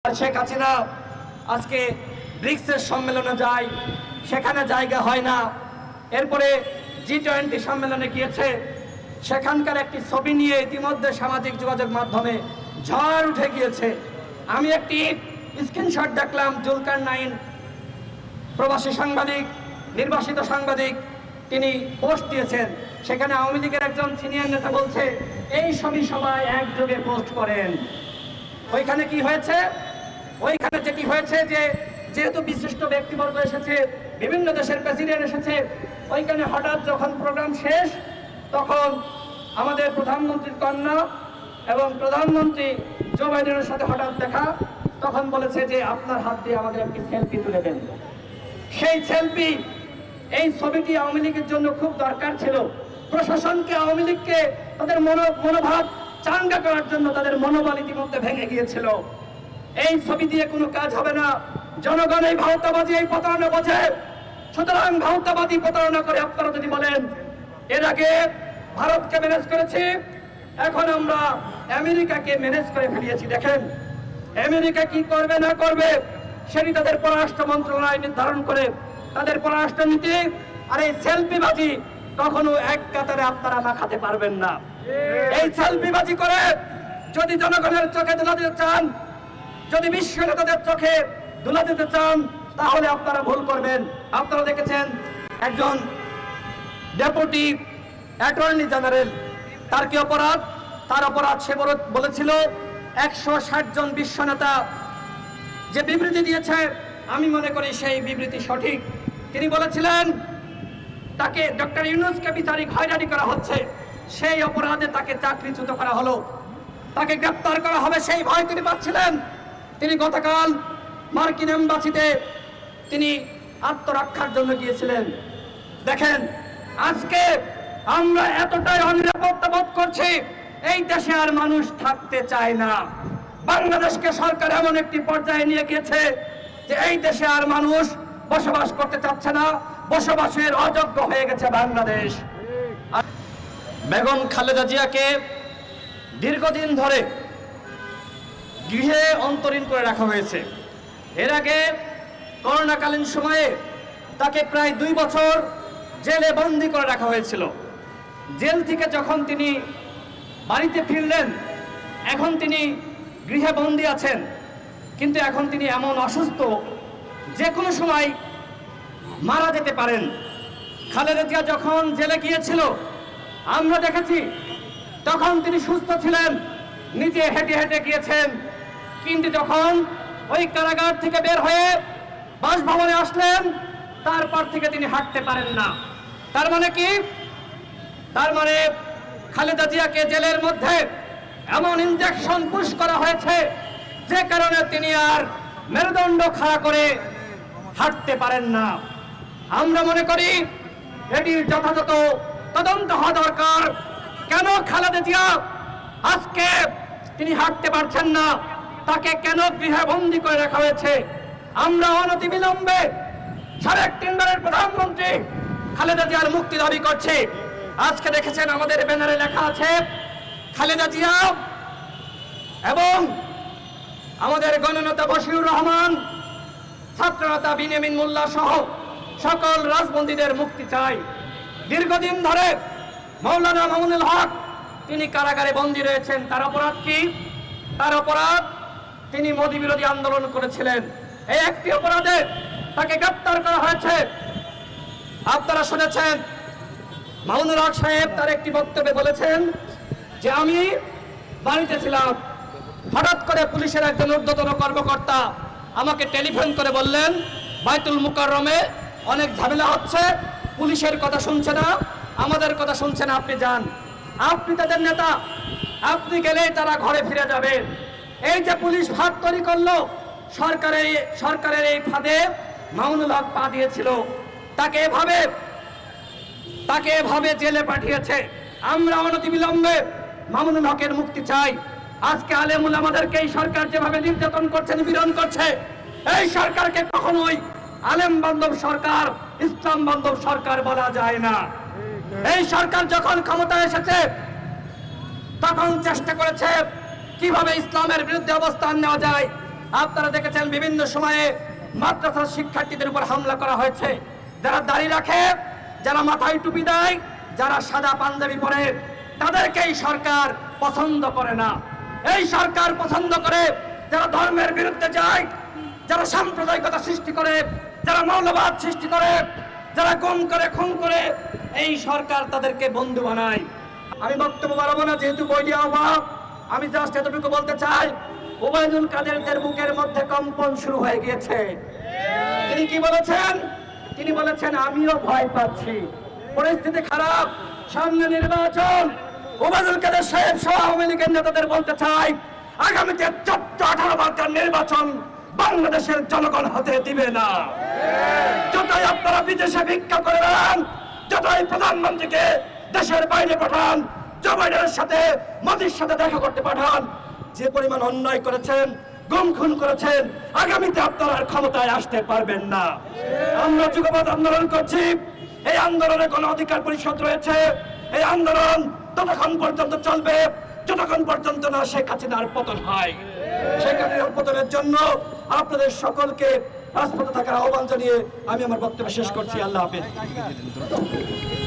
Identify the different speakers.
Speaker 1: শেখ হাসিনা আজকে ব্রিক্সের সম্মেলনে যায়, সেখানে জায়গা হয় না। এরপরে G20 সম্মেলনে গিয়েছে, সেখানকার একটি ছবি নিয়ে ইতিমধ্যে সামাজিক যোগাযোগ মাধ্যমে ঝড় উঠে গিয়েছে। আমি একটি স্ক্রিনশট দেখলাম, জুলকারনাইন প্রবাসী সাংবাদিক, নির্বাসিত সাংবাদিক, তিনি পোস্ট দিয়েছেন। সেখানে আওয়ামী লীগের একজন সিনিয়র নেতা বলছে, এই ছবি সবাই একযোগে পোস্ট করেন। ওইখানে কি হয়েছে? ওইখানে যেটি হয়েছে যে যেহেতু বিশিষ্ট ব্যক্তিবর্গ এসেছে, বিভিন্ন দেশের প্রেসিডেন্ট এসেছে, ওইখানে হঠাৎ যখন প্রোগ্রাম শেষ তখন আমাদের প্রধানমন্ত্রীর কন্যা এবং প্রধানমন্ত্রী জো বাইডেনের সাথে হঠাৎ দেখা, তখন বলেছে যে আপনার হাত দিয়ে আমাদের একটি সেলফি তুলে দেন। সেই সেলফি, এই ছবিটি আওয়ামী লীগের জন্য খুব দরকার ছিল। প্রশাসনকে, আওয়ামী লীগকে তাদের মনোভাব চাঙ্গা করার জন্য তাদের মনোবল ইতিমধ্যে ভেঙে গিয়েছিল। এই ছবি দিয়ে কোনো কাজ হবে না। জনগণ এই ভাওতাবাজি, এই প্রতারণা বোঝে। সুতরাং ভাওতাবাজি প্রতারণা করে আপনারা যদি বলেন এর আগে ভারতকে ম্যানেজ করেছি, এখন আমরা আমেরিকাকে ম্যানেজ করে ফেলিয়েছি। দেখেন আমেরিকা কি করবে না করবে সেটি তাদের পররাষ্ট্র মন্ত্রণালয় নির্ধারণ করে, তাদের পররাষ্ট্র নীতি। আর এই সেলফিবাজি কখনো এক কাতারে আপনারা মাখাতে পারবেন না। এই সেলফিবাজি করে যদি জনগণের চোখে ধুলা দিতে চান, যদি বিশ্ব নেতাদের চোখে ধুলা দিতে চান, তাহলে আপনারা ভুল করবেন। আপনারা দেখেছেন একজন ডেপুটি অ্যাটর্নি জেনারেল, তার কি অপরাধ? তার অপরাধ সে বলেছিল 160 জন বিশ্ব নেতা যে বিবৃতি দিয়েছে, আমি মনে করি সেই বিবৃতি সঠিক। তিনি বলেছিলেন তাকে, ডক্টর ইউনূসকে বিচারিক হয়রানি করা হচ্ছে, সেই অপরাধে তাকে চাকরিচ্যুত করা হলো, তাকে গ্রেপ্তার করা হবে সেই ভয় তিনি পাচ্ছিলেন। তিনি গতকাল মার্কিন এম্বাসিতে তিনি আত্মরক্ষার জন্য গিয়েছিলেন। দেখেন আজকে আমরা এতটাই অনিরাপত্তা বোধ করছি, এই দেশে আর মানুষ থাকতে চায় না। বাংলাদেশকে সরকার এমন একটি পর্যায়ে নিয়ে গিয়েছে যে এই দেশে আর মানুষ বসবাস করতে চাচ্ছে না, বসবাসের অযোগ্য হয়ে গেছে বাংলাদেশ। বেগম খালেদা জিয়াকে দীর্ঘদিন ধরে গৃহে অন্তরীণ করে রাখা হয়েছে। এর আগে করোনাকালীন সময়ে তাকে প্রায় 2 বছর জেলে বন্দী করে রাখা হয়েছিল। জেল থেকে যখন তিনি বাড়িতে ফিরলেন, এখন তিনি গৃহে বন্দী আছেন, কিন্তু এখন তিনি এমন অসুস্থ যে কোনো সময় মারা যেতে পারেন। খালেদা জিয়া যখন জেলে গিয়েছিল আমরা দেখেছি, তখন তিনি সুস্থ ছিলেন, নিজে হেঁটে হেঁটে গিয়েছেন। কিন্তু যখন ওই কারাগার থেকে বের হয়ে বাসভবনে আসলেন, তারপর থেকে তিনি হাঁটতে পারেন না। তার মানে কি? তার মানে খালেদা জিয়াকে জেলের মধ্যে এমন ইনজেকশন পুশ করা হয়েছে যে কারণে তিনি আর মেরুদণ্ড খাড়া করে হাঁটতে পারেন না। আমরা মনে করি এটির যথাযথ তদন্ত হওয়া দরকার। কেন খালেদা জিয়া আজকে তিনি হাঁটতে পারছেন না, তাকে কেন গৃহে বন্দী করে রাখা হয়েছে? আমরা অনতিবিলম্বে সাবেক 3বারের প্রধানমন্ত্রী খালেদা জিয়ার মুক্তি দাবি করছি। আজকে দেখেছেন আমাদের ব্যানারে লেখা আছে খালেদা জিয়া এবং আমাদের গণনেতা বশিরুর রহমান, ছাত্রনেতা বিনিয়ামিন মোল্লা সহ সকল রাজবন্দীদের মুক্তি চাই। দীর্ঘদিন ধরে মাওলানা মামুনুল হক তিনি কারাগারে বন্দী রয়েছেন। তার অপরাধ কি? তার অপরাধ তিনি মোদী বিরোধী আন্দোলন করেছিলেন। এই একটি অপরাধে তাকে গ্রেপ্তার করা হয়েছে। আপনারা শুনেছেন মামুনুল হক সাহেব তার একটি বক্তব্যে বলেছেন যে আমি বাড়িতে ছিলাম, হঠাৎ করে পুলিশের একজন ঊর্ধ্বতন কর্মকর্তা আমাকে টেলিফোন করে বললেন বাইতুল মুকাররমে অনেক ঝামেলা হচ্ছে, পুলিশের কথা শুনছে না, আমাদের কথা শুনছে না, আপনি যান। আপনি তাদের নেতা, আপনি গেলেই তারা ঘরে ফিরে যাবেন। এই যে পুলিশ ফাঁদ তৈরি করলো, সরকারের এই ফাঁদে মামুনুল হক পা দিয়েছিল, তাকে এভাবে জেলে পাঠিয়েছে। আমরা অনতিবিলম্বে মামুনুল হকের মুক্তি চাই। আজকে আলেম উলামাদেরকে এই সরকার যেভাবে নির্যাতন করছে, নিপীড়ন করছে, এই সরকারকে কখনোই আলেম বান্ধব সরকার, ইসলাম বান্ধব সরকার বলা যায় না। এই সরকার যখন ক্ষমতায় এসেছে তখন চেষ্টা করেছে কিভাবে ইসলামের বিরুদ্ধে অবস্থান নেওয়া যায়, আপনারা দেখেছেন বিভিন্ন সময়ে মাদ্রাসার শিক্ষার্থীদের উপর হামলা করা হয়েছে। যারা দাড়ি রাখে, যারা মাথায় টুপি দেয়, যারা সাদা পাঞ্জাবি পরে, তাদেরকেই সরকার পছন্দ করে না। এই সরকার পছন্দ করে যারা ধর্মের বিরুদ্ধে যায়, যারা সাম্প্রদায়িকতা সৃষ্টি করে, যারা মৌলবাদ সৃষ্টি করে, যারা গুম করে, খুন করে, এই সরকার তাদেরকে বন্ধু বানায়। আমি বক্তব্য বাড়াবো না, যেহেতু বইটি অভাব। আমি জাস্ট এতটুকু বলতে চাই, ওবায়দুল কাদেরদের বুকের মধ্যে কম্পন শুরু হয়ে গিয়েছে। তিনি কি বলেছেন? তিনি বলেছেন আমিও ভয় পাচ্ছি, পরিস্থিতি খারাপ, সামনে নির্বাচন। ওবায়দুল কাদের সাহেব সহ আওয়ামী লীগের নেতাদের বলতে চাই, আগামীতে 14-18 বারকার নির্বাচন বাংলাদেশের জনগণ হতে দিবে না। যতই আপনারা বিদেশে ভিক্ষা করে বেড়ান, যতই প্রধানমন্ত্রীকে দেশের বাইরে পাঠান, জো বাইডেনের সাথে, মোদির সাথে দেখা করতে পাঠান, যে পরিমাণ অন্যায় করেছেন, গুম খুন করেছেন, আগামীতে আপনারা আর ক্ষমতায় আসতে পারবেন না। আমরা যুগপৎ আন্দোলন করছি। এই আন্দোলনে গণ অধিকার পরিষদ রয়েছে। এই আন্দোলন ততক্ষণ পর্যন্ত চলবে যতক্ষণ পর্যন্ত না শেখ হাসিনার পতন হয়। শেখ হাসিনার পতনের জন্য আপনাদের সকলকে রাজপথে থাকার আহ্বান জানিয়ে আমি আমার বক্তব্য শেষ করছি। আল্লাহ হাফেজ।